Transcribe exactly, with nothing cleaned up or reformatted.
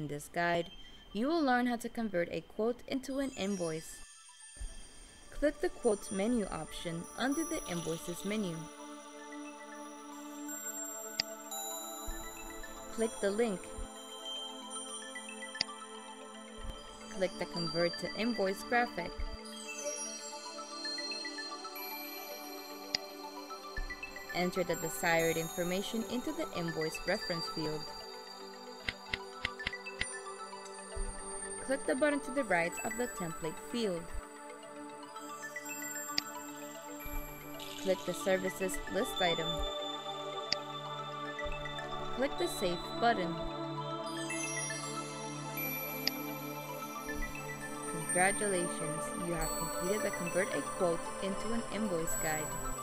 In this guide, you will learn how to convert a quote into an invoice. Click the Quotes menu option under the Invoices menu. Click the link. Click the Convert to Invoice graphic. Enter the desired information into the invoice reference field. Click the button to the right of the template field. Click the Services list item. Click the Save button. Congratulations, you have completed the Convert a Quote into an Invoice guide.